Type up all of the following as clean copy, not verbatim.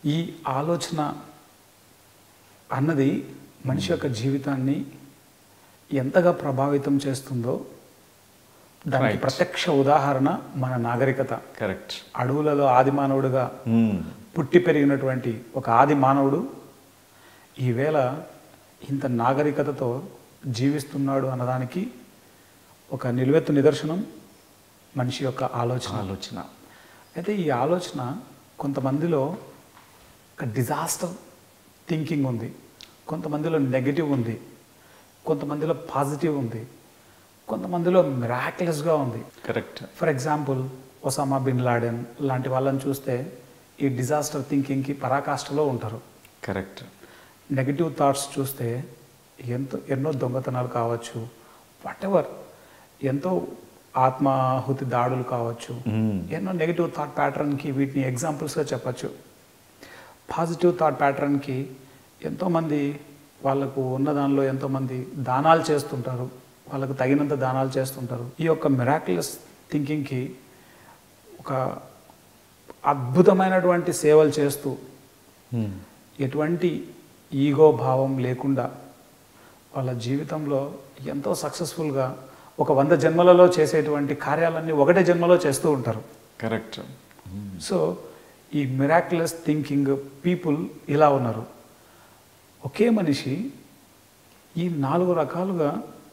ఈ ఆలోచన అన్నది మనిషి యొక్క జీవితాన్ని ఎంతగా ప్రభావితం చేస్తుందో దానికి ప్రత్యక్ష ఉదాహరణ మన నాగరికత. కరెక్ట్. అడవులలో ఆది మానవుడిగా పుట్టి పెరిగినటువంటి ఒక ఆది మానవుడు ఈవేళ ఇంత నాగరికతతో జీవిస్తున్నాడు అన్నదానికి ఒక నిలువెత్తు నిదర్శనం మనిషి యొక్క ఆలోచన. అయితే ఈ ఆలోచన కొంతమందిలో ఒక డిజాస్టర్ థింకింగ్ ఉంది, కొంతమందిలో నెగటివ్ ఉంది, కొంతమందిలో పాజిటివ్ ఉంది, కొంతమందిలో మిరాక్యులస్గా ఉంది. Correct. For example Osama bin Laden లాంటి వాళ్ళని చూస్తే ఈ డిజాస్టర్ థింకింగ్కి పరాకాష్ఠలో ఉంటారు. కరెక్ట్. నెగటివ్ థాట్స్ చూస్తే ఎన్నో దొంగతనాలు కావచ్చు, వాటెవర్, ఎంతో ఆత్మాహుతి దాడులు కావచ్చు, ఎన్నో నెగిటివ్ థాట్ ప్యాటర్న్కి వీటిని ఎగ్జాంపుల్స్గా చెప్పచ్చు. పాజిటివ్ థాట్ ప్యాటర్న్కి ఎంతోమంది వాళ్ళకు ఉన్న దానిలో ఎంతోమంది దానాలు చేస్తుంటారు, వాళ్ళకు తగినంత దానాలు చేస్తుంటారు. ఈ యొక్క మిరాక్యులస్ థింకింగ్కి ఒక అద్భుతమైనటువంటి సేవలు చేస్తూ ఎటువంటి ఈగో భావం లేకుండా వాళ్ళ జీవితంలో ఎంతో సక్సెస్ఫుల్గా ఒక 100 జన్మలలో చేసేటువంటి కార్యాలన్నీ ఒకటే జన్మలో చేస్తూ ఉంటారు. కరెక్ట్. సో ఈ మిరాక్యులస్ థింకింగ్ పీపుల్ ఇలా ఉన్నారు. ఒకే మనిషి ఈ 4 రకాలుగా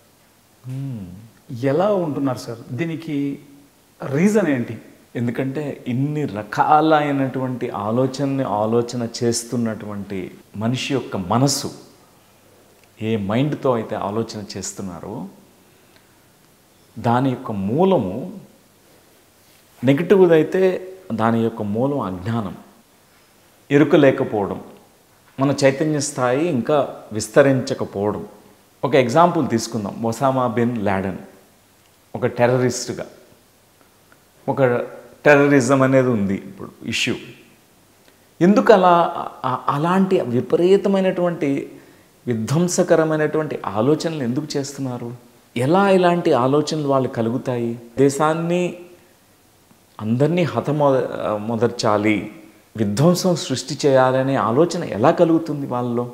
ఎలా ఉంటున్నారు సార్? దీనికి రీజన్ ఏంటి? ఎందుకంటే ఇన్ని రకాలైనటువంటి ఆలోచన చేస్తున్నటువంటి మనిషి యొక్క మనసు ఏ మైండ్తో అయితే ఆలోచన చేస్తున్నారో దాని యొక్క మూలము నెగిటివ్ది అయితే దాని యొక్క మూలం అజ్ఞానం, ఎరుక లేకపోవడం, మన చైతన్య స్థాయి ఇంకా విస్తరించకపోవడం. ఒక ఎగ్జాంపుల్ తీసుకుందాం. ఒసామా బిన్ లాడెన్ ఒక టెర్రరిస్ట్గా, ఒక టెర్రరిజం అనేది ఉంది ఇప్పుడు ఇష్యూ. ఎందుకు అలాంటి విపరీతమైన విధ్వంసకరమైనటువంటి ఆలోచనలు ఎందుకు చేస్తున్నారు? ఎలా ఇలాంటి ఆలోచనలు వాళ్ళు కలుగుతాయి? దేశాన్ని అందరినీ మొదర్చాలి, విధ్వంసం సృష్టి చేయాలనే ఆలోచన ఎలా కలుగుతుంది వాళ్ళలో?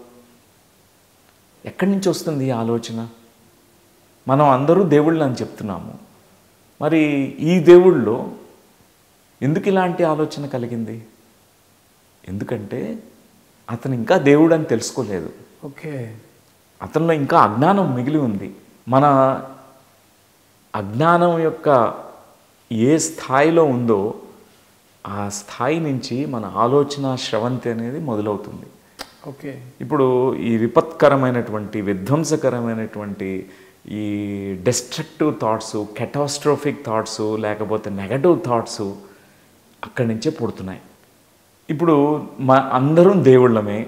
ఎక్కడి నుంచి వస్తుంది ఈ ఆలోచన? మనం అందరూ దేవుళ్ళు అని చెప్తున్నాము, మరి ఈ దేవుళ్ళలో ఎందుకు ఇలాంటి ఆలోచన కలిగింది? ఎందుకంటే అతను ఇంకా దేవుడు అని తెలుసుకోలేదు. ఓకే, అతనిలో ఇంకా అజ్ఞానం మిగిలి ఉంది. మన అజ్ఞానం యొక్క ఏ స్థాయిలో ఉందో ఆ స్థాయి నుంచి మన ఆలోచన స్రవంతి అనేది మొదలవుతుంది. ఓకే, ఇప్పుడు ఈ విపత్కరమైనటువంటి విధ్వంసకరమైనటువంటి ఈ డెస్ట్రక్టివ్ థాట్స్, కెటాస్ట్రోఫిక్ థాట్స్, లేకపోతే నెగటివ్ థాట్స్ అక్కడి నుంచే పుడుతున్నాయి. ఇప్పుడు అందరం దేవుళ్ళమే,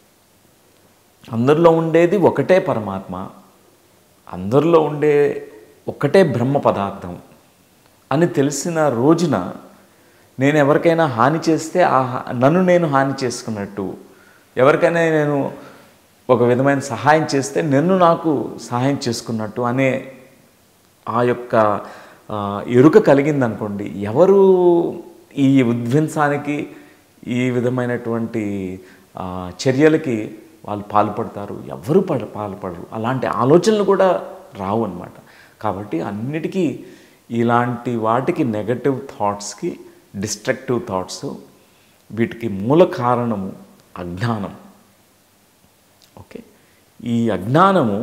అందరిలో ఉండేది ఒకటే పరమాత్మ, అందరిలో ఉండే ఒకటే బ్రహ్మ పదార్థం అని తెలిసిన రోజున నేను ఎవరికైనా హాని చేస్తే నన్ను నేను హాని చేసుకున్నట్టు, ఎవరికైనా నేను ఒక విధమైన సహాయం చేస్తే నన్ను నాకు సహాయం చేసుకున్నట్టు అనే ఆ యొక్క ఎరుక కలిగిందనుకోండి, ఎవరు ఈ విధ్వంసానికి ఈ విధమైనటువంటి చర్యలకి వాళ్ళు పాల్పడతారు? ఎవరు పాల్పడరు. అలాంటి ఆలోచనలు కూడా రావు అన్నమాట. కాబట్టి అన్నిటికీ ఇలాంటి వాటికి నెగటివ్ థాట్స్కి, డిస్ట్రక్టివ్ థాట్స్, వీటికి మూల కారణము అజ్ఞానం. ఓకే, ఈ అజ్ఞానము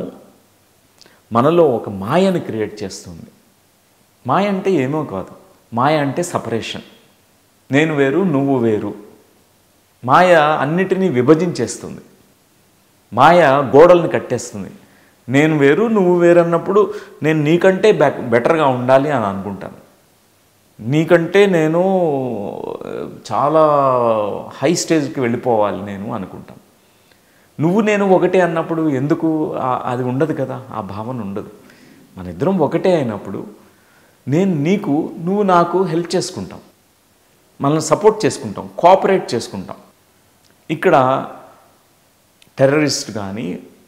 మనలో ఒక మాయను క్రియేట్ చేస్తుంది. మాయ అంటే ఏమో కాదు, మాయ అంటే సపరేషన్. నేను వేరు, నువ్వు వేరు. మాయ అన్నిటినీ విభజించేస్తుంది. మాయ గోడల్ని కట్టేస్తుంది. నేను వేరు, నువ్వు వేరు అన్నప్పుడు నేను నీకంటే బెటర్గా ఉండాలి అని అనుకుంటాను, నీకంటే నేను చాలా హై స్టేజ్కి వెళ్ళిపోవాలి నేను అనుకుంటాను. నువ్వు నేను ఒకటే అన్నప్పుడు ఎందుకు అది ఉండదు కదా, ఆ భావన ఉండదు. మన ఇద్దరం ఒకటే అయినప్పుడు నేను నీకు, నువ్వు నాకు హెల్ప్ చేసుకుంటాం, మనల్ని సపోర్ట్ చేసుకుంటాం, కోఆపరేట్ చేసుకుంటాం. ఇక్కడ టెర్రరిస్ట్ కానీ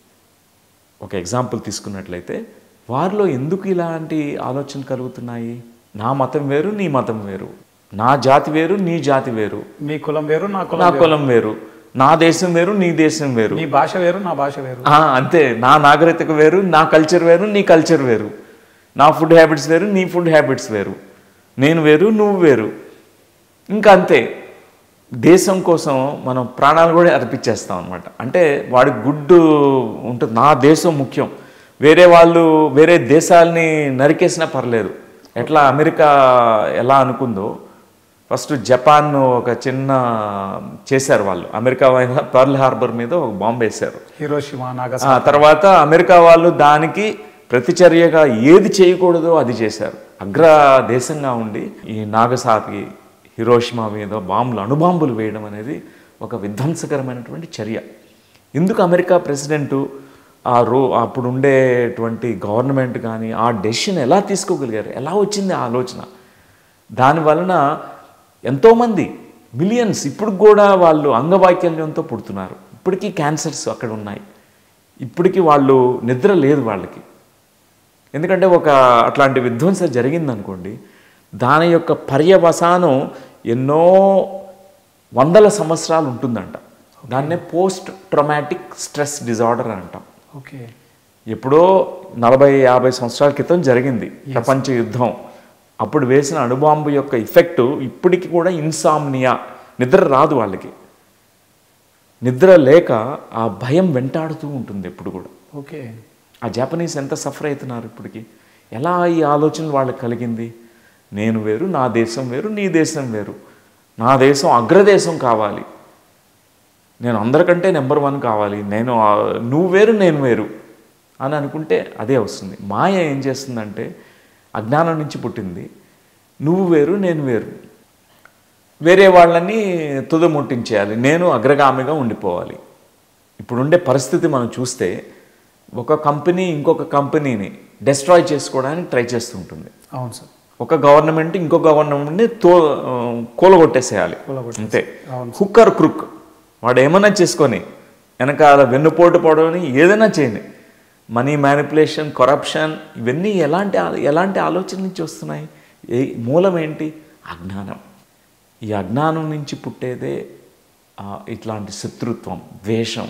ఒక ఎగ్జాంపుల్ తీసుకున్నట్లయితే వారిలో ఎందుకు ఇలాంటి ఆలోచనలు కలుగుతున్నాయి? నా మతం వేరు, నీ మతం వేరు. నా జాతి వేరు, నీ జాతి వేరు, మీ కులం వేరు, నా నా కులం వేరు. కులం వేరు, నా దేశం వేరు, నీ దేశం వేరు, నీ భాష వేరు, నా భాష వేరు. అంతే. నా నాగరికత వేరు, నా కల్చర్ వేరు, నీ కల్చర్ వేరు, నా ఫుడ్ హ్యాబిట్స్ వేరు, నీ ఫుడ్ హ్యాబిట్స్ వేరు, నేను వేరు, నువ్వు వేరు. ఇంకా అంతే. దేశం కోసం మనం ప్రాణాలు కూడా అర్పించేస్తాం అనమాట. అంటే వాడికి గుడ్డు ఉంటుంది, నా దేశం ముఖ్యం, వేరే వాళ్ళు వేరే దేశాలని నరికేసినా పర్లేదు. ఎట్లా అమెరికా ఎలా అనుకుందో, ఫస్ట్ జపాన్ ఒక చిన్న చేశారు వాళ్ళు, అమెరికా పర్ల్ హార్బర్ మీద ఒక బాంబు వేశారు, హిరోషిమా, నాగసాకి. తర్వాత అమెరికా వాళ్ళు దానికి ప్రతిచర్యగా ఏది చేయకూడదో అది చేశారు. అగ్ర దేశంగా ఉండి ఈ నాగసాకి, హిరోషిమా మీద బాంబులు, అణుబాంబులు వేయడం అనేది ఒక విధ్వంసకరమైనటువంటి చర్య. ఎందుకు అమెరికా ప్రెసిడెంటు అప్పుడు ఉండేటువంటి గవర్నమెంట్ కానీ ఆ డెసిషన్ ఎలా తీసుకోగలిగారు, ఎలా వచ్చింది ఆ ఆలోచన? దానివలన ఎంతోమంది మిలియన్స్ ఇప్పుడు కూడా వాళ్ళు అంగవైకల్యంతో పుడుతున్నారు. ఇప్పటికీ క్యాన్సర్స్ అక్కడ ఉన్నాయి, ఇప్పటికీ వాళ్ళు నిద్ర లేదు వాళ్ళకి. ఎందుకంటే ఒక అట్లాంటి విధ్వంసం జరిగిందనుకోండి, దాని యొక్క పర్యవసానం ఎన్నో వందల సంవత్సరాలు ఉంటుందంట. దాన్నే పోస్ట్ ట్రామాటిక్ స్ట్రెస్ డిజార్డర్ అని అంటాం. ఓకే. ఎప్పుడో 40-50 సంవత్సరాల క్రితం జరిగింది ప్రపంచ యుద్ధం. అప్పుడు వేసిన అణుబాంబు యొక్క ఇఫెక్టు ఇప్పటికి కూడా ఇన్సామ్నియా, నిద్ర రాదు వాళ్ళకి. నిద్ర లేక ఆ భయం వెంటాడుతూ ఉంటుంది ఎప్పుడు కూడా. ఓకే. ఆ జపనీస్ ఎంత సఫర్ అవుతున్నారు ఇప్పటికి. ఎలా ఈ ఆలోచనలు వాళ్ళకి కలిగింది? నేను వేరు, నా దేశం వేరు, నీ దేశం వేరు, నా దేశం అగ్రదేశం కావాలి, నేను అందరికంటే నెంబర్ 1 కావాలి, నువ్వు వేరు, నేను వేరు అని అనుకుంటే అదే వస్తుంది. మాయ ఏం చేస్తుందంటే, అజ్ఞానం నుంచి పుట్టింది. నువ్వు వేరు, నేను వేరు, వేరే వాళ్ళని తుదముట్టించేయాలి, నేను అగ్రగామిగా ఉండిపోవాలి. ఇప్పుడుండే పరిస్థితి మనం చూస్తే, ఒక కంపెనీ ఇంకొక కంపెనీని డెస్ట్రాయ్ చేసుకోవడానికి ట్రై చేస్తూ ఉంటుంది. అవును సార్. ఒక గవర్నమెంట్ ఇంకో గవర్నమెంట్ని కూలగొట్టేసేయాలి అంతే. హుక్ ఆర్ క్రుక్, వాడు ఏమైనా చేసుకొని వెనకాల వెన్నుపోటు పడవని ఏదైనా చేయండి. మనీ మ్యానిపులేషన్, కరప్షన్, ఇవన్నీ ఎలాంటి ఆలోచన నుంచి వస్తున్నాయి? మూలం ఏంటి? అజ్ఞానం. ఈ అజ్ఞానం నుంచి పుట్టేదే ఇట్లాంటి శత్రుత్వం, ద్వేషం,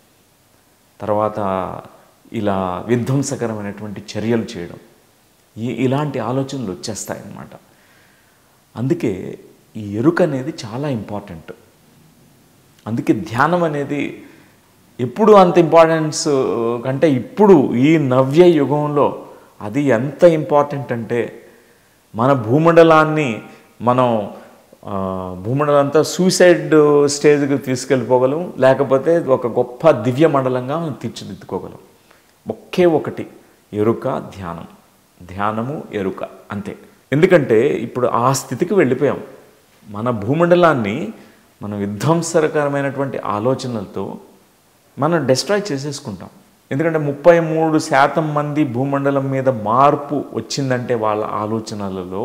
తర్వాత ఇలా విధ్వంసకరమైనటువంటి చర్యలు చేయడం, ఇలాంటి ఆలోచనలు వచ్చేస్తాయన్నమాట. అందుకే ఈ ఎరుక అనేది చాలా ఇంపార్టెంట్. అందుకే ధ్యానం అనేది ఎప్పుడు అంత ఇంపార్టెన్స్ కంటే ఇప్పుడు ఈ నవ్య యుగంలో అది ఎంత ఇంపార్టెంట్ అంటే, మన భూమండలాన్ని మనం భూమండలంతా సూసైడ్ స్టేజ్కి తీసుకెళ్ళిపోగలం, లేకపోతే ఒక గొప్ప దివ్య మండలంగా మనం తీర్చిదిద్దుకోగలం. ఒకే ఒకటి, ఎరుక, ధ్యానం. ధ్యానము, ఎరుక, అంతే. ఎందుకంటే ఇప్పుడు ఆ స్థితికి వెళ్ళిపోయాం. మన భూమండలాన్ని మనం విధ్వంసకరమైనటువంటి ఆలోచనలతో మనం డిస్ట్రాయ్ చేసేసుకుంటాం. ఎందుకంటే 33% మంది భూమండలం మీద మార్పు వచ్చిందంటే వాళ్ళ ఆలోచనలలో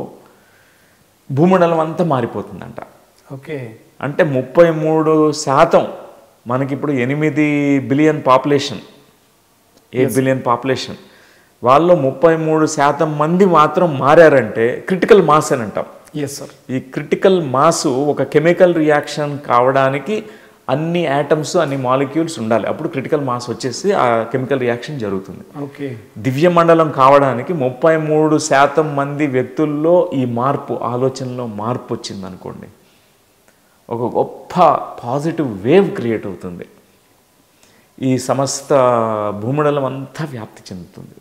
భూమండలం అంతా మారిపోతుందంట. ఓకే. అంటే 33%, మనకిప్పుడు 8 బిలియన్ పాపులేషన్, 8 బిలియన్ పాపులేషన్, వాళ్ళు 33% మంది మాత్రం మారారంటే క్రిటికల్ మాస్ అని అంటాం. Yes sir. ఈ క్రిటికల్ మాసు ఒక కెమికల్ రియాక్షన్ కావడానికి అన్ని యాటమ్స్, అన్ని మాలిక్యూల్స్ ఉండాలి. అప్పుడు క్రిటికల్ మాస్ వచ్చేసి ఆ కెమికల్ రియాక్షన్ జరుగుతుంది. ఓకే. దివ్య మండలం కావడానికి 33% మంది వ్యక్తుల్లో ఈ మార్పు, ఆలోచనలో మార్పు వచ్చింది అనుకోండి, ఒక గొప్ప పాజిటివ్ వేవ్ క్రియేట్ అవుతుంది. ఈ సమస్త భూమండలం అంతా వ్యాప్తి చెందుతుంది.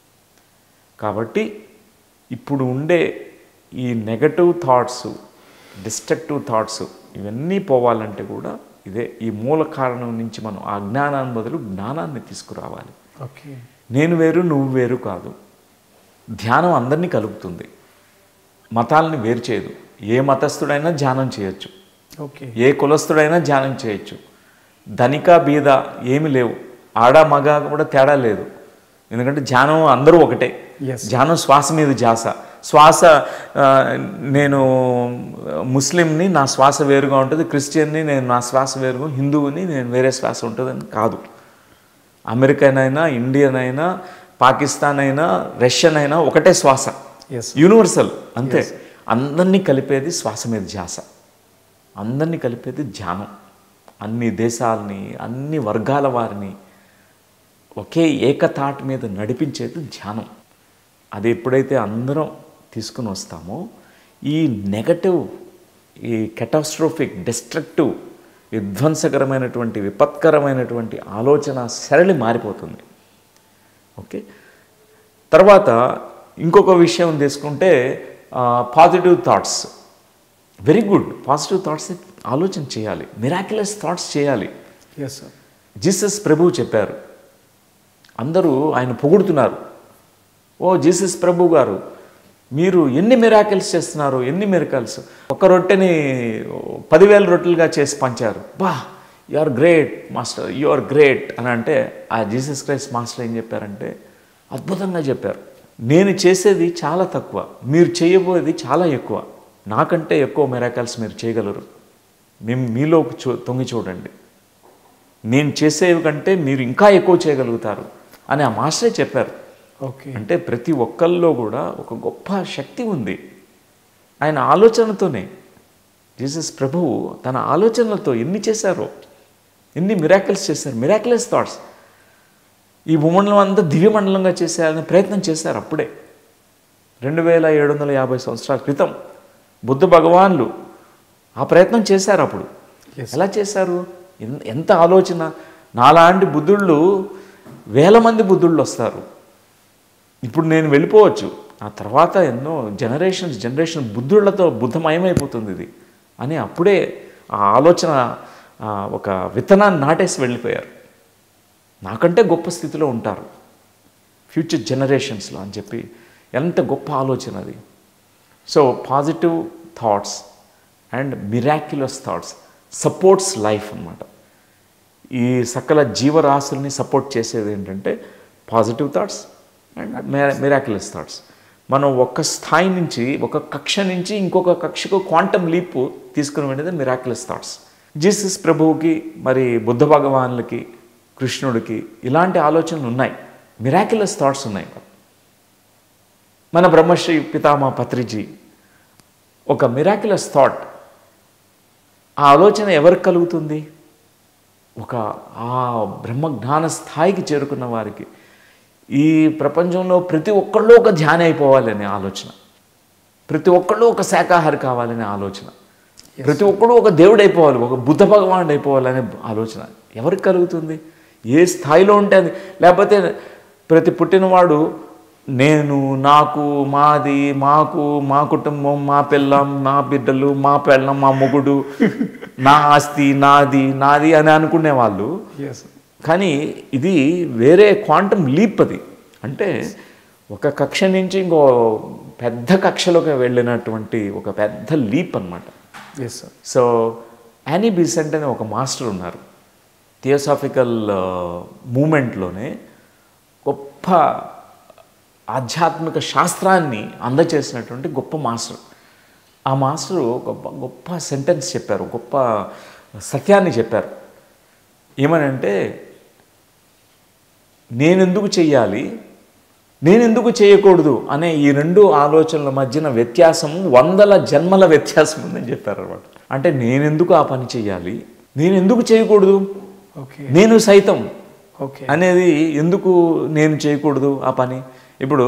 కాబట్టి ఇప్పుడు ఉండే ఈ నెగటివ్ థాట్స్, డిస్ట్రక్టివ్ థాట్స్, ఇవన్నీ పోవాలంటే కూడా ఇదే, ఈ మూల కారణం నుంచి మనం ఆ జ్ఞానాన్ని బదులు జ్ఞానాన్ని తీసుకురావాలి. ఓకే. నేను వేరు, నువ్వు వేరు కాదు. ధ్యానం అందరినీ కలుపుతుంది, మతాలని వేరు చేయదు. ఏ మతస్థుడైనా ధ్యానం చేయొచ్చు, ఓకే. ఏ కులస్థుడైనా ధ్యానం చేయొచ్చు. ధనిక బీద ఏమి లేవు, ఆడ మగ కూడా తేడా లేదు. ఎందుకంటే ధ్యానం అందరూ ఒకటే. ధ్యానం శ్వాస మీద ధ్యాస. శ్వాస, నేను ముస్లింని, నా శ్వాస వేరుగా ఉంటుంది, క్రిస్టియన్ని, నేను నా శ్వాస వేరుగా, హిందువుని, నేను వేరే శ్వాస ఉంటుందని కాదు. అమెరికన్ అయినా, ఇండియన్ అయినా, పాకిస్తాన్ అయినా, రష్యన్ అయినా ఒకటే శ్వాస, యూనివర్సల్, అంతే. అందరినీ కలిపేది శ్వాస మీద ధ్యాస, అందరినీ కలిపేది ధ్యానం. అన్ని దేశాలని, అన్ని వర్గాల వారిని ఒకే ఏకతాటి మీద నడిపించేది ధ్యానం. అది ఎప్పుడైతే అందరం తీసుకుని వస్తామో ఈ నెగటివ్, ఈ కెటాస్ట్రోఫిక్, డిస్ట్రక్టివ్, విధ్వంసకరమైనటువంటి, విపత్కరమైనటువంటి ఆలోచన సరళి మారిపోతుంది. ఓకే, తర్వాత ఇంకొక విషయం తీసుకుంటే positive thoughts. Very good, positive thoughts ఆలోచన చేయాలి, మిరాక్యులస్ థాట్స్ చేయాలి. Yes sir. జీసస్ ప్రభువు చెప్పారు, అందరూ ఆయన పొగుడుతున్నారు, ఓ జీసస్ ప్రభు గారు మీరు ఎన్ని మిరాకిల్స్ చేస్తున్నారు, ఎన్ని మిరాకిల్స్, ఒక రొట్టెని 10,000 రొట్టెలుగా చేసి పంచారు, బా you are great master, you are great అని అంటే ఆ జీసస్ క్రైస్ట్ మాస్టర్ ఏం చెప్పారంటే అద్భుతంగా చెప్పారు, నేను చేసేది చాలా తక్కువ, మీరు చేయబోయేది చాలా ఎక్కువ, నాకంటే ఎక్కువ మిరాకిల్స్ మీరు చేయగలరు, మీలో తొంగి చూడండి, నేను చేసేవి కంటే మీరు ఇంకా ఎక్కువ చేయగలుగుతారు అని ఆ మాస్టరే చెప్పారు. ఓకే, అంటే ప్రతి ఒక్కళ్ళలో కూడా ఒక గొప్ప శక్తి ఉంది. ఆయన ఆలోచనతోనే, జీసస్ ప్రభువు తన ఆలోచనలతో ఎన్ని చేశారో, ఎన్ని మిరాకిల్స్ చేశారు, మిరాకిలస్ థాట్స్. ఈ భూమండలం అంతా దివ్యమండలంగా చేసేయాలని ప్రయత్నం చేశారు. అప్పుడే 2750 సంవత్సరాల క్రితం బుద్ధ భగవాన్లు ఆ ప్రయత్నం చేశారు. అప్పుడు ఎలా చేశారు, ఎంత ఆలోచన. నాలాంటి బుద్ధుళ్ళు 1000 మంది బుద్ధుళ్ళు వస్తారు. ఇప్పుడు నేను వెళ్ళిపోవచ్చు, ఆ తర్వాత ఎన్నో జనరేషన్ బుద్ధుళ్లతో బుద్ధమయమైపోతుంది ఇది అని అప్పుడే ఆ ఆలోచన ఒక విత్తనాన్ని నాటేసి వెళ్ళిపోయారు. నాకంటే గొప్ప స్థితిలో ఉంటారు ఫ్యూచర్ జనరేషన్స్లో అని చెప్పి, ఎంత గొప్ప ఆలోచన అది. So positive thoughts and miraculous thoughts supports life అన్నమాట. ఈ సకల జీవరాశుల్ని సపోర్ట్ చేసేది ఏంటంటే positive thoughts and miraculous thoughts. మనం ఒక స్థాయి నుంచి, ఒక కక్ష నుంచి ఇంకొక కక్షకు క్వాంటమ్ లీప్ తీసుకుని వెళ్ళేది మిరాక్యులస్ థాట్స్. జీసస్ ప్రభువుకి, మరి బుద్ధ భగవాన్లకి, కృష్ణుడికి ఇలాంటి ఆలోచనలు ఉన్నాయి, మిరాక్యులస్ థాట్స్ ఉన్నాయి. మన బ్రహ్మశ్రీ పితామహ పత్రిజీ ఒక మిరాక్యులస్ థాట్, ఆ ఆలోచన ఎవరికి కలుగుతుంది, ఒక ఆ బ్రహ్మజ్ఞాన స్థాయికి చేరుకున్న వారికి. ఈ ప్రపంచంలో ప్రతి ఒక్కళ్ళు ఒక ధ్యానం అయిపోవాలనే ఆలోచన, ప్రతి ఒక్కళ్ళు ఒక శాకాహారి కావాలనే ఆలోచన, ప్రతి ఒక్కళ్ళు ఒక దేవుడు అయిపోవాలి, ఒక బుద్ధ భగవానుడు అయిపోవాలనే ఆలోచన ఎవరికి కలుగుతుంది, ఏ స్థాయిలో ఉంటే అది. లేకపోతే ప్రతి పుట్టినవాడు నేను, నాకు, మాది, మాకు, మా కుటుంబం, మా పిల్లం, మా బిడ్డలు, మా పెళ్ళం, మా మొగుడు, నా ఆస్తి, నాది నాది అని అనుకునేవాళ్ళు. కానీ ఇది వేరే క్వాంటమ్ లీప్. అది అంటే ఒక కక్ష నుంచి ఇంకో పెద్ద కక్షలోకి వెళ్ళినటువంటి ఒక పెద్ద లీప్ అన్నమాట. సో యానీ బీసెంట్ అనే ఒక మాస్టర్ ఉన్నారు, థియోసాఫికల్ మూమెంట్లోనే గొప్ప ఆధ్యాత్మిక శాస్త్రాన్ని అందచేసినటువంటి గొప్ప మాస్టర్. ఆ మాస్టరు గొప్ప సెంటెన్స్ చెప్పారు, గొప్ప సత్యాన్ని చెప్పారు. ఏమనంటే, నేనెందుకు చెయ్యాలి, నేనెందుకు చేయకూడదు అనే ఈ రెండు ఆలోచనల మధ్యన వ్యత్యాసం 100 జన్మల వ్యత్యాసం ఉందని చెప్పారు అన్నమాట. అంటే నేనెందుకు ఆ పని చెయ్యాలి, నేనెందుకు చేయకూడదు, నేను సైతం అనేది ఎందుకు నేను చేయకూడదు ఆ పని. ఇప్పుడు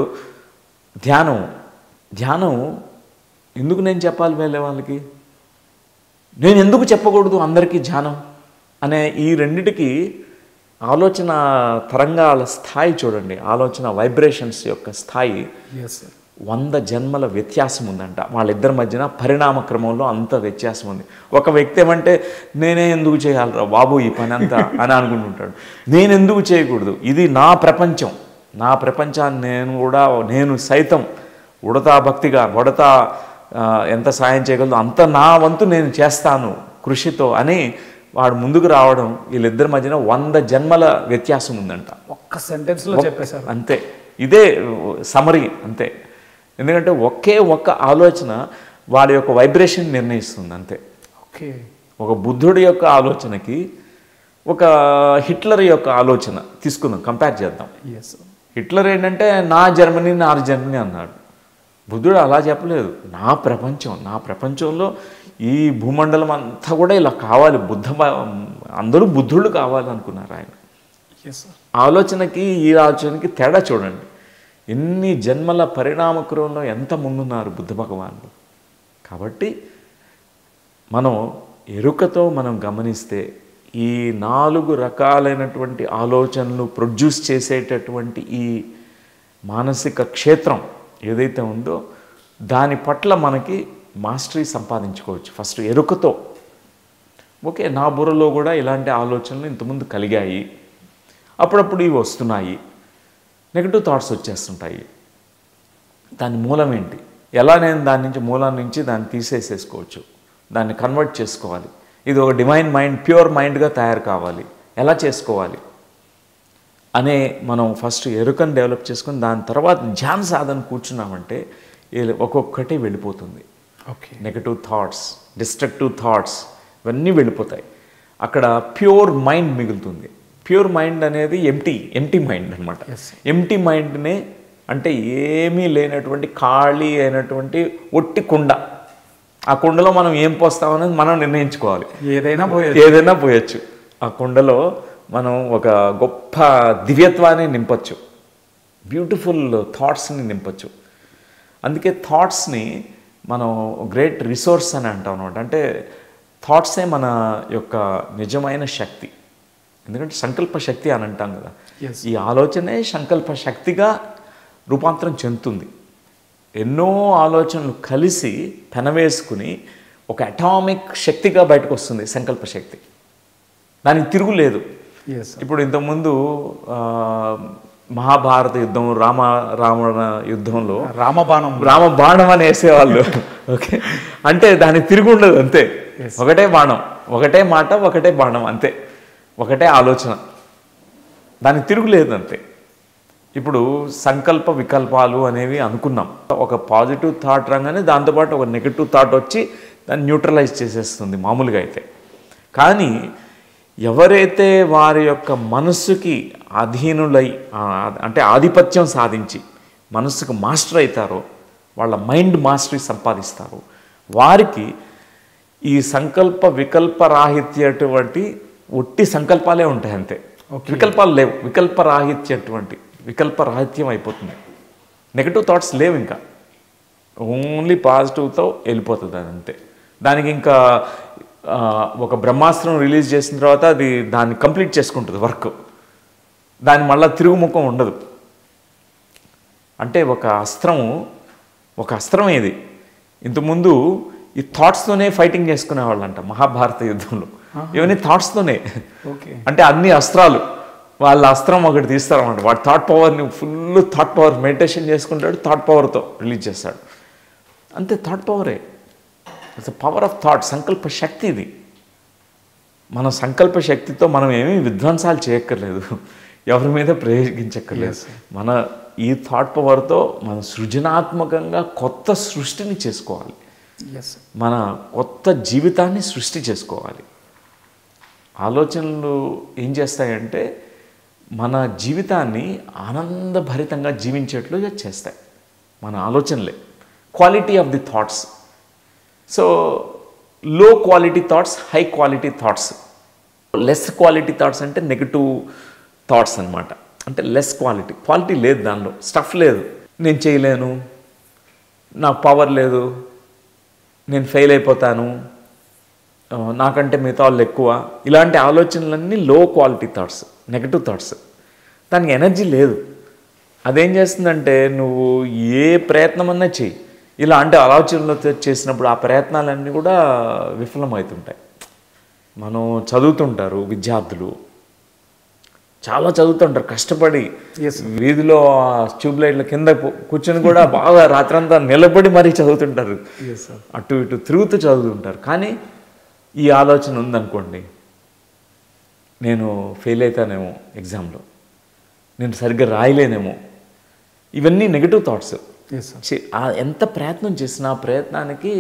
ధ్యానం ఎందుకు నేను చెప్పాలి వేరే వాళ్ళకి, నేను ఎందుకు చెప్పకూడదు అందరికీ ధ్యానం అనే ఈ రెండిటికి ఆలోచన తరంగాల స్థాయి చూడండి, ఆలోచన వైబ్రేషన్స్ యొక్క స్థాయి 100 జన్మల వ్యత్యాసం ఉందంట. వాళ్ళిద్దరి మధ్యన పరిణామ క్రమంలో అంత వ్యత్యాసం ఉంది. ఒక వ్యక్తి ఏమంటే నేనే ఎందుకు చేయాలరా బాబు ఈ పని అంతా అని అనుకుంటుంటాడు. నేను ఎందుకు చేయకూడదు, ఇది నా ప్రపంచం, నా ప్రపంచాన్ని నేను సైతం ఉడతా ఎంత సాయం చేయగలదు అంత నా వంతు నేను చేస్తాను కృషితో అని వాడు ముందుకు రావడం, వీళ్ళిద్దరి మధ్యన 100 జన్మల వ్యత్యాసం ఉందంట. ఒక్క సెంటెన్స్లో చెప్పేశారు అంతే. ఇదే సమరీ అంతే. ఎందుకంటే ఒక్క ఆలోచన వాడి యొక్క వైబ్రేషన్ నిర్ణయిస్తుంది అంతే. ఒక బుద్ధుడి యొక్క ఆలోచనకి ఒక హిట్లర్ యొక్క ఆలోచన తీసుకుందాం, కంపేర్ చేద్దాం. హిట్లర్ ఏంటంటే నా జర్మనీ అన్నాడు. బుద్ధుడు అలా చెప్పలేదు. నా ప్రపంచంలో ఈ భూమండలం అంతా కూడా ఇలా కావాలి, అందరూ బుద్ధుళ్ళు కావాలనుకున్నారు ఆయన. Yes sir. ఆలోచనకి ఈ ఆలోచనకి తేడా చూడండి. ఎన్ని జన్మల పరిణామక్రమంలో ఎంత ముందున్నారు బుద్ధ భగవానుడు. కాబట్టి మనం ఎరుకతో మనం గమనిస్తే ఈ 4 రకాలైనటువంటి ఆలోచనలు ప్రొడ్యూస్ చేసేటటువంటి ఈ మానసిక క్షేత్రం ఏదైతే ఉందో దాని పట్ల మనకి మాస్టరీ సంపాదించుకోవచ్చు. ఫస్ట్ ఎరుకతో, ఓకే నా బుర్రలో కూడా ఇలాంటి ఆలోచనలు ఇంతకుముందు కలిగాయి, అప్పుడప్పుడు ఇవి వస్తున్నాయి, నెగటివ్ థాట్స్ వచ్చేస్తుంటాయి, దాని మూలం ఏంటి, ఎలా నేను దాని నుంచి మూలం నుంచి దాన్ని తీసేసేసుకోవచ్చు, దాన్ని కన్వర్ట్ చేసుకోవాలి, ఇది ఒక డివైన్ మైండ్ ప్యూర్ మైండ్గా తయారు కావాలి, ఎలా చేసుకోవాలి అనే మనం ఫస్ట్ ఎరుకను డెవలప్ చేసుకొని దాని తర్వాత ధ్యాన సాధన కూర్చున్నామంటే ఒక్కొక్కటి వెళ్ళిపోతుంది. Okay. Negative thoughts, destructive thoughts ఇవన్నీ వెళ్ళిపోతాయి. అక్కడ ప్యూర్ మైండ్ మిగులుతుంది. ప్యూర్ మైండ్ అనేది ఎంటీ మైండ్ అనమాట. ఎంటీ మైండ్నే అంటే ఏమీ లేనటువంటి ఖాళీ అయినటువంటి ఒట్టి కుండ. ఆ కుండలో మనం ఏం పోస్తామనేది మనం నిర్ణయించుకోవాలి. ఏదైనా పోయొచ్చు. ఆ కుండలో మనం ఒక గొప్ప దివ్యత్వాన్ని నింపచ్చు, బ్యూటిఫుల్ థాట్స్ని నింపచ్చు. అందుకే థాట్స్ని మనం గ్రేట్ రిసోర్స్ అని అంటాం అనమాట. అంటే థాట్సే మన యొక్క నిజమైన శక్తి. ఎందుకంటే సంకల్ప శక్తి అని అంటాం కదా, ఈ ఆలోచనే సంకల్ప శక్తిగా రూపాంతరం చెందుతుంది. ఎన్నో ఆలోచనలు కలిసి పెనవేసుకుని ఒక అటామిక్ శక్తిగా బయటకు వస్తుంది సంకల్ప శక్తి. దానికి తిరుగులేదు. ఇప్పుడు ఇంతకుముందు మహాభారత యుద్ధం, రావణ యుద్ధంలో రామబాణం అని వేసేవాళ్ళు. ఓకే, అంటే దానికి తిరుగు ఉండదు, అంతే. ఒకటే బాణం, ఒకటే మాట, ఒకటే బాణం, అంతే. ఒకటే ఆలోచన, దానికి తిరుగులేదు, అంతే. ఇప్పుడు సంకల్ప వికల్పాలు అనేవి అనుకున్నాం. ఒక పాజిటివ్ థాట్ రాగానే దాంతోపాటు ఒక నెగటివ్ థాట్ వచ్చి దాన్ని న్యూట్రలైజ్ చేసేస్తుంది మామూలుగా అయితే. కానీ ఎవరైతే వారి యొక్క మనస్సుకి అధీనులై అంటే ఆధిపత్యం సాధించి మనస్సుకు మాస్టర్ అవుతారో, వాళ్ళ మైండ్ మాస్టరీ సంపాదిస్తారో, వారికి ఈ సంకల్ప వికల్పరాహిత్యటువంటి ఒట్టి సంకల్పాలే ఉంటాయి, అంతే. వికల్పాలు లేవు. వికల్పరాహిత్యం అయిపోతుంది. నెగటివ్ థాట్స్ లేవు, ఇంకా ఓన్లీ పాజిటివ్తో వెళ్ళిపోతుంది అది, అంతే. దానికి ఇంకా ఒక బ్రహ్మాస్త్రం రిలీజ్ చేసిన తర్వాత అది దాన్ని కంప్లీట్ చేసుకుంటుంది వర్క్. దాని మళ్ళీ తిరుగుముఖం ఉండదు. అంటే ఒక అస్త్రం ఇది. ఇంతకుముందు ఈ థాట్స్తోనే ఫైటింగ్ చేసుకునేవాళ్ళంట మహాభారత యుద్ధంలో. ఇవన్నీ థాట్స్తోనే. అంటే అన్ని అస్త్రాలు, వాళ్ళ అస్త్రం ఒకటి తీస్తారన్నమాట. వాడు థాట్ పవర్ని ఫుల్ థాట్ పవర్ మెడిటేషన్ చేసుకుంటాడు, థాట్ పవర్తో రిలీజ్ చేస్తాడు, అంతే. థాట్ పవరే, ఇట్స్ పవర్ ఆఫ్ థాట్. సంకల్ప శక్తి ఇది. మన సంకల్ప శక్తితో మనం ఏమీ విధ్వంసాలు చేయక్కర్లేదు, ఎవరి మీద ప్రయోగించక్కర్లేదు. మన ఈ థాట్ పవర్తో మన సృజనాత్మకంగా కొత్త సృష్టిని చేసుకోవాలి, మన కొత్త జీవితాన్ని సృష్టి చేసుకోవాలి. ఆలోచనలు ఏం చేస్తాయంటే మన జీవితాన్ని ఆనందభరితంగా జీవించేట్లుగా చేస్తాయి మన ఆలోచనలే. Quality of the thoughts. So low quality thoughts, high quality thoughts. Less quality thoughts అంటే నెగటివ్ థాట్స్ అనమాట. అంటే లెస్ క్వాలిటీ లేదు, దానిలో స్టఫ్ లేదు. నేను చేయలేను, నాకు పవర్ లేదు, నేను ఫెయిల్ అయిపోతాను, నాకంటే మిగతా వాళ్ళు ఎక్కువ, ఇలాంటి ఆలోచనలన్నీ low quality thoughts, negative thoughts. దానికి ఎనర్జీ లేదు. అదేం చేస్తుందంటే నువ్వు ఏ ప్రయత్నమన్నా చెయ్యి, ఇలాంటి ఆలోచనలు చేసినప్పుడు ఆ ప్రయత్నాలన్నీ కూడా విఫలమవుతుంటాయి. మనం చదువుతుంటారు, విద్యార్థులు చాలా చదువుతుంటారు కష్టపడి, వీధిలో ట్యూబ్లైట్ల కింద కూర్చొని కూడా బాగా రాత్రంతా నిలబడి మరీ చదువుతుంటారు, అటు ఇటు తిరుగుతూ చదువుతుంటారు. కానీ ఈ ఆలోచన ఉందనుకోండి, నేను ఫెయిల్ అవుతానేమో ఎగ్జామ్లో, నేను సరిగ్గా రాయలేనేమో, ఇవన్నీ నెగటివ్ థాట్స్. ఎంత ప్రయత్నం చేసినా ప్రయత్నానికి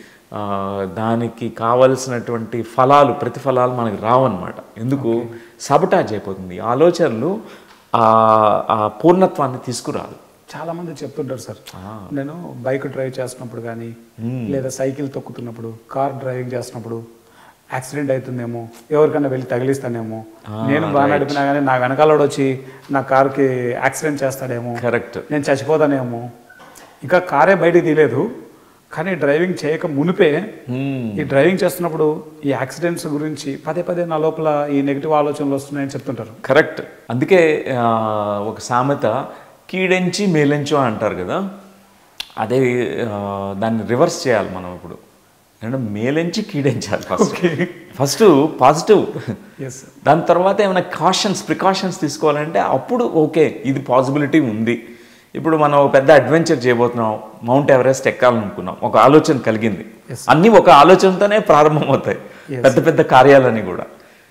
దానికి కావలసినటువంటి ప్రతిఫలాలు మనకి రావన్నమాట. ఎందుకు? సబటాజ్ అయిపోతుంది. ఆలోచనలు ఆ పూర్ణత్వాన్ని తీసుకురాదు. చాలామంది చెప్తుంటారు సార్, నేను బైక్ డ్రైవ్ చేస్తున్నప్పుడు కానీ లేదా సైకిల్ తొక్కుతున్నప్పుడు కార్ డ్రైవింగ్ చేస్తున్నప్పుడు యాక్సిడెంట్ అవుతుందేమో, ఎవరికైనా వెళ్ళి తగిలిస్తానేమో, నేను బాగా నడిపినా కానీ నా వెనకాలోడు వచ్చి నా కార్కి యాక్సిడెంట్ చేస్తాడేమో, కరెక్ట్, నేను చచ్చిపోతానేమో. ఇంకా కారే బయటికి తీయలేదు కానీ డ్రైవింగ్ చేయక మునిపే ఈ డ్రైవింగ్ చేస్తున్నప్పుడు ఈ యాక్సిడెంట్స్ గురించి పదే పదే నా లోపల ఈ నెగిటివ్ ఆలోచనలు వస్తున్నాయని చెప్తుంటారు. కరెక్ట్. అందుకే ఒక సామెత కీడెంచి మేలెంచు అంటారు కదా, అదే దాన్ని రివర్స్ చేయాలి మనం ఇప్పుడు. అంటే మేలెంచి కీడెంచాలి ఫస్ట్ పాజిటివ్, దాని తర్వాత ఏమైనా ప్రికాషన్స్ తీసుకోవాలంటే అప్పుడు ఓకే ఇది పాసిబిలిటీ ఉంది. ఇప్పుడు మనం ఒక పెద్ద అడ్వెంచర్ చేయబోతున్నాం, మౌంట్ ఎవరెస్ట్ ఎక్కాలనుకున్నాం, ఒక ఆలోచన కలిగింది. అన్నీ ఒక ఆలోచనతోనే ప్రారంభమవుతాయి పెద్ద పెద్ద కార్యాలన్నీ కూడా.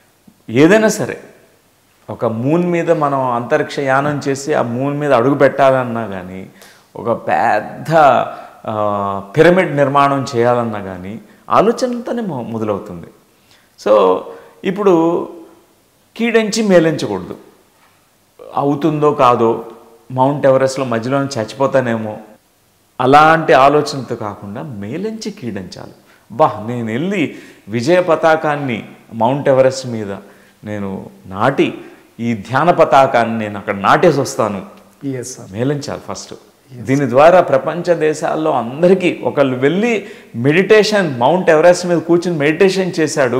ఏదైనా సరే ఒక మూన్ మీద మనం అంతరిక్ష యానం చేసి ఆ మూన్ మీద అడుగు పెట్టాలన్నా కానీ, ఒక పెద్ద పిరమిడ్ నిర్మాణం చేయాలన్నా కానీ ఆలోచనతోనే మొదలవుతుంది. సో ఇప్పుడు కీడెంచి మేలించకూడదు. అవుతుందో కాదో, మౌంట్ ఎవరెస్ట్లో మధ్యలో చచ్చిపోతానేమో అలాంటి ఆలోచనతో కాకుండా మేలించి కీడించాలి. నేను వెళ్ళి విజయ పతాకాన్ని మౌంట్ ఎవరెస్ట్ మీద నేను నాటి ఈ ధ్యాన పతాకాన్ని నేను అక్కడ నాటేసి వస్తాను, మేలించాలి ఫస్ట్. దీని ద్వారా ప్రపంచ దేశాల్లో అందరికీ ఒకళ్ళు వెళ్ళి మెడిటేషన్ మౌంట్ ఎవరెస్ట్ మీద కూర్చుని మెడిటేషన్ చేశాడు,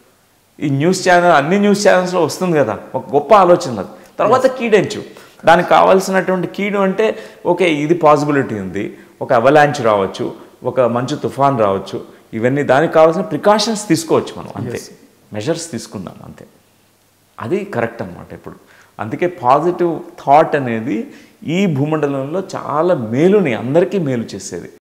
ఈ న్యూస్ ఛానల్ అన్ని న్యూస్ ఛానల్స్లో వస్తుంది కదా, ఒక గొప్ప ఆలోచన అది. తర్వాత కీడెంచు, దానికి కావాల్సినటువంటి కీడు అంటే ఓకే ఇది పాసిబిలిటీ ఉంది, ఒక అవలాంచ్ రావచ్చు, ఒక మంచు తుఫాన్ రావచ్చు, ఇవన్నీ దానికి కావాల్సిన ప్రికాషన్స్ తీసుకోవచ్చు మనం, అంతే మెజర్స్ తీసుకుందాం అంతే. అది కరెక్ట్ అనమాట ఇప్పుడు. అందుకే పాజిటివ్ థాట్ అనేది ఈ భూమండలంలో చాలా మేలుని అందరికీ మేలు చేసేది.